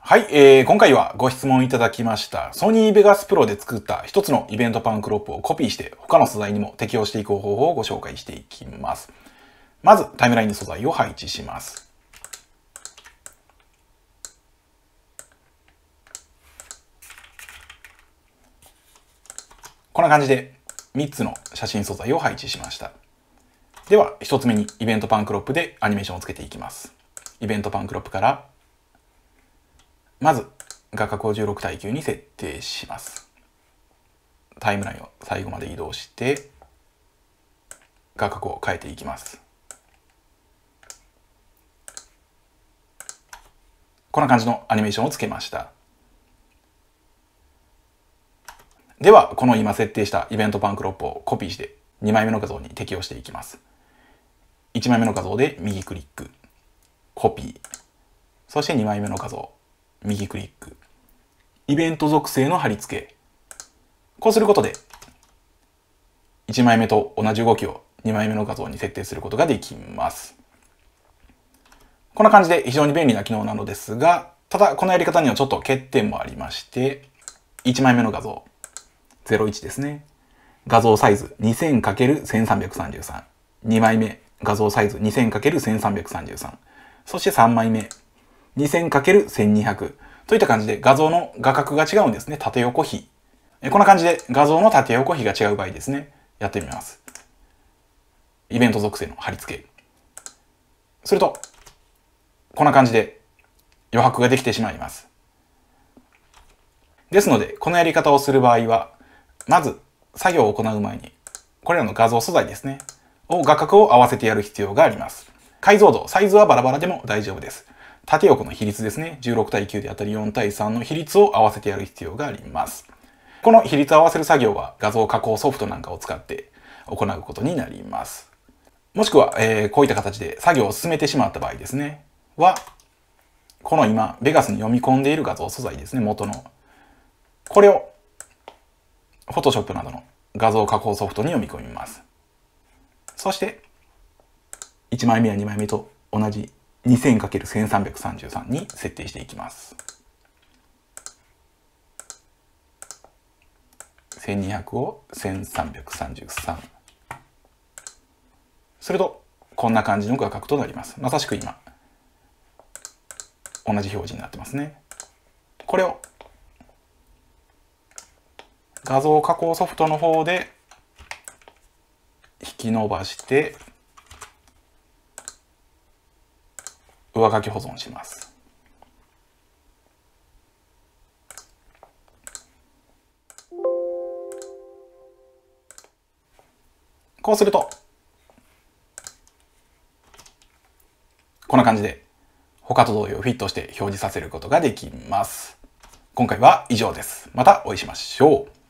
はい、今回はご質問いただきましたソニーベガスプロで作った一つのイベントパンクロップをコピーして他の素材にも適用していく方法をご紹介していきます。まずタイムラインに素材を配置します。こんな感じで3つの写真素材を配置しました。では1つ目にイベントパンクロップでアニメーションをつけていきます。イベントパンクロップからまず画角を16対9に設定します。タイムラインを最後まで移動して画角を変えていきます。こんな感じのアニメーションをつけました。ではこの今設定したイベントパンクロップをコピーして2枚目の画像に適用していきます。1枚目の画像で右クリック、コピー、そして2枚目の画像、右クリック、イベント属性の貼り付け。こうすることで1枚目と同じ動きを2枚目の画像に設定することができます。こんな感じで非常に便利な機能なのですが、ただこのやり方にはちょっと欠点もありまして、1枚目の画像01ですね、画像サイズ 20×1333、2枚目画像サイズ 2000×1333、そして3枚目 2000×1200 といった感じで画像の画角が違うんですね。縦横比。こんな感じで画像の縦横比が違う場合ですね。やってみます。イベント属性の貼り付け。すると、こんな感じで余白ができてしまいます。ですので、このやり方をする場合は、まず作業を行う前に、これらの画像素材ですね、画角を合わせてやる必要があります。解像度、サイズはバラバラでも大丈夫です。縦横の比率ですね、16対9であったり4対3の比率を合わせてやる必要があります。この比率を合わせる作業は画像加工ソフトなんかを使って行うことになります。もしくは、こういった形で作業を進めてしまった場合ですね、この今、ベガスに読み込んでいる画像素材ですね、元の。これを、Photoshop などの画像加工ソフトに読み込みます。そして、1枚目や2枚目と同じ 2000×1333 に設定していきます。1200を1333。すると、こんな感じの画角となります。まさしく今、同じ表示になってますね。これを、画像加工ソフトの方で引き伸ばして、上書き保存します。こうすると、こんな感じで他と同様フィットして表示させることができます。今回は以上です。またお会いしましょう。